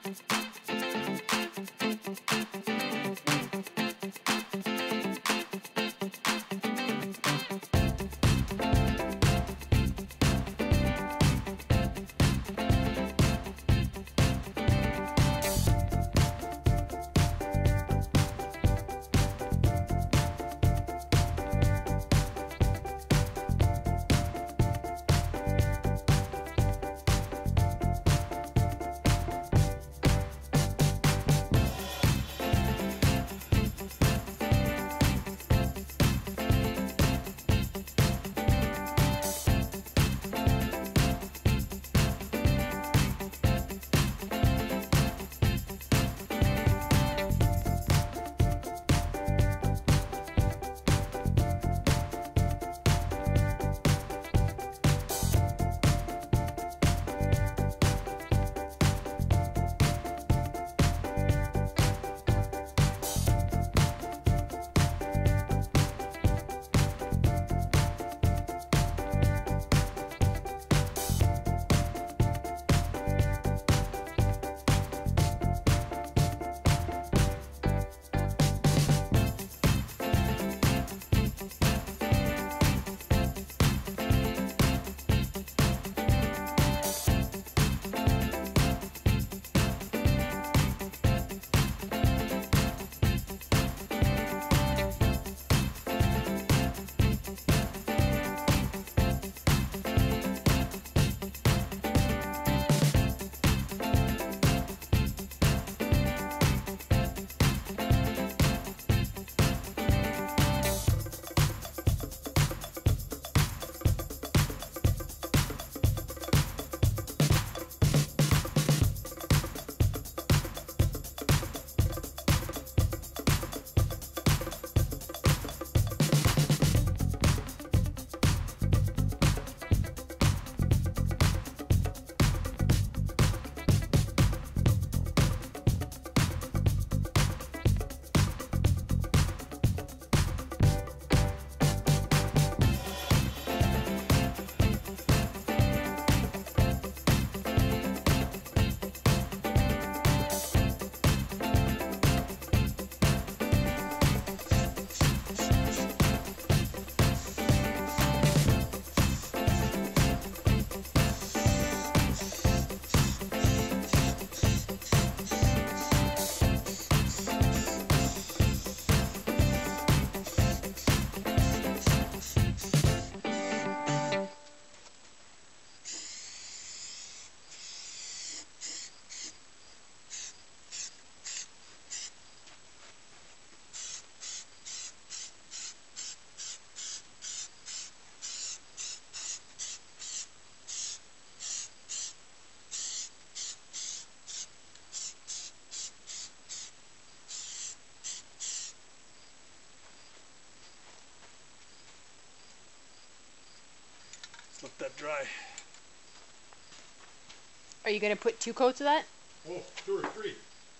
Let that dry. Are you going to put 2 coats of that? Oh, 2 or 3.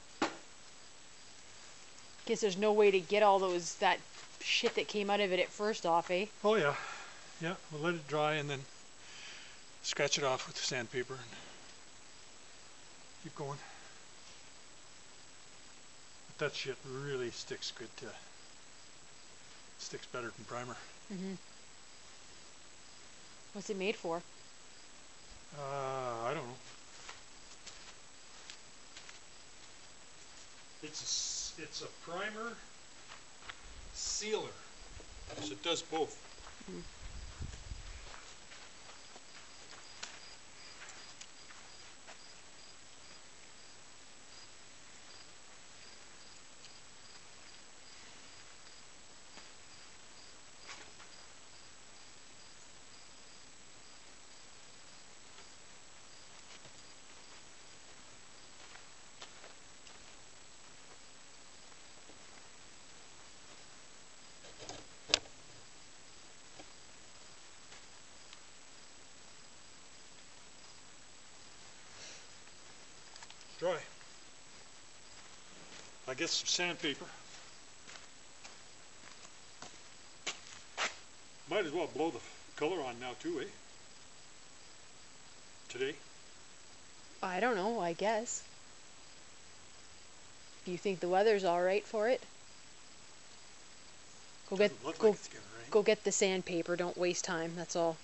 Guess there's no way to get all that shit that came out of it at first off, eh? Oh yeah. Yeah, we'll let it dry and then scratch it off with the sandpaper and keep going. But that shit really sticks good to, sticks better than primer. Mm-hmm. What's it made for? I don't know. It's a primer sealer, so it does both. Mm. Dry. I get some sandpaper. Might as well blow the color on now too, eh? Today. I don't know, I guess. you think the weather's all right for it. Doesn't look like it's gonna rain. Go get the sandpaper. Don't waste time. That's all.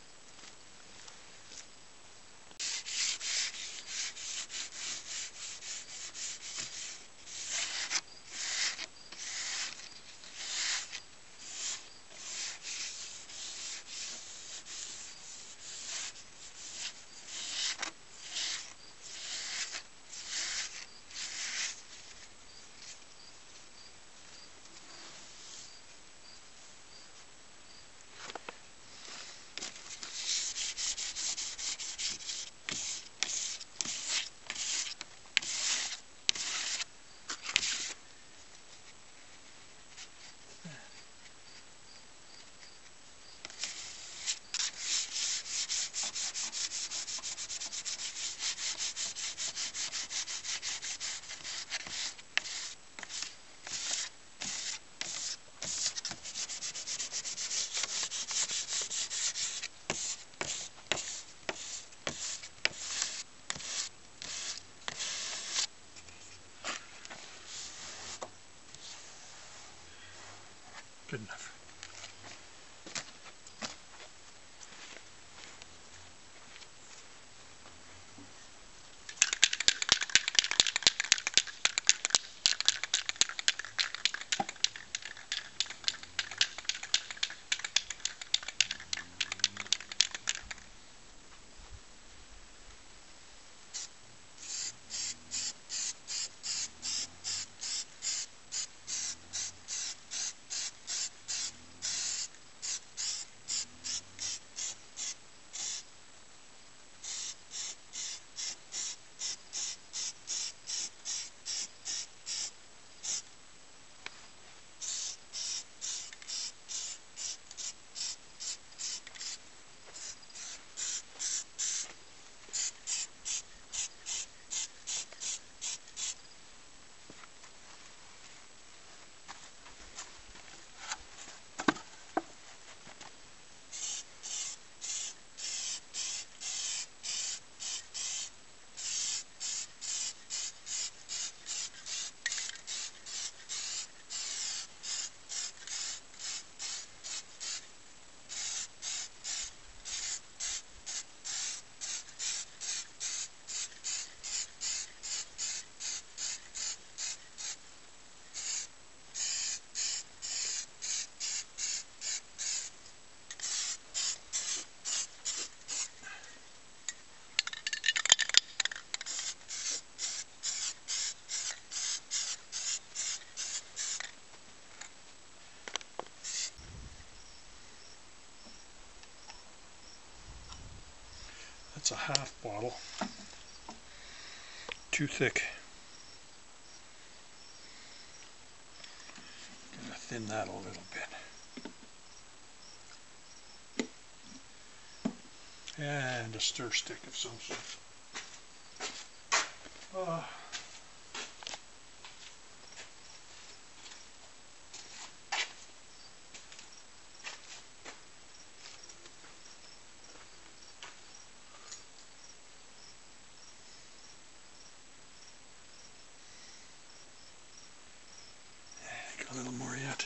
Good enough. That's a half bottle. Too thick. Gonna thin that a little bit. And a stir stick of some sort. A little more yet.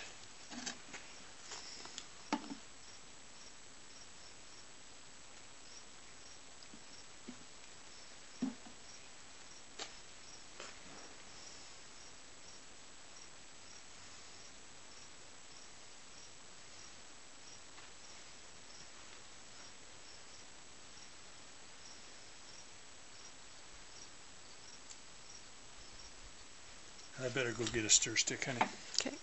I better go get a stir stick, honey. Okay.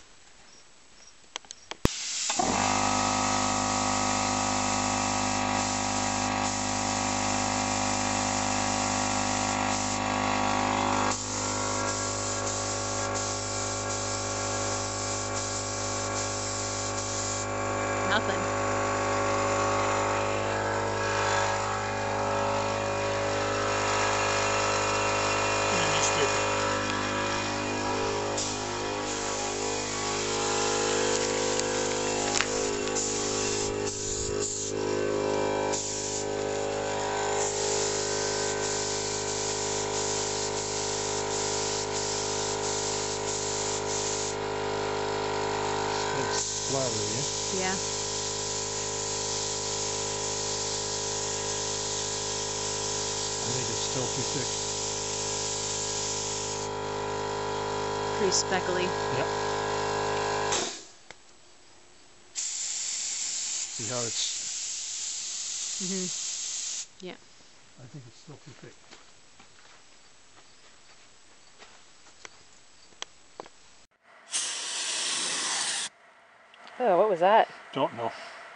Nothing. In a newspaper. flatter, yeah? Yeah. I think it's still too thick. Pretty speckly. Yep. See how it's... Yeah. I think it's still too thick. Oh, what was that? Don't know.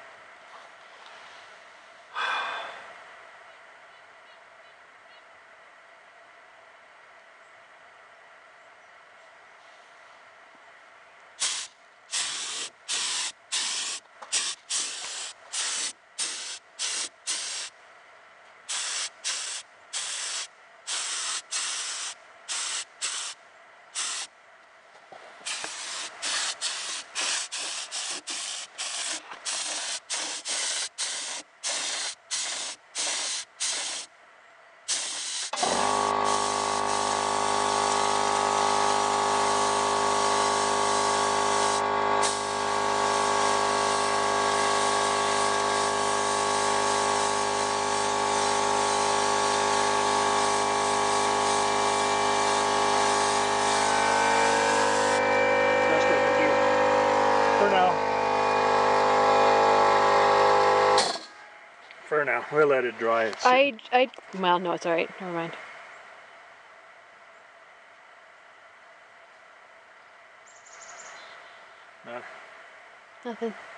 Best I can do. For now. For now. We'll let it dry. Well, no, it's alright. Never mind. Nah. Nothing.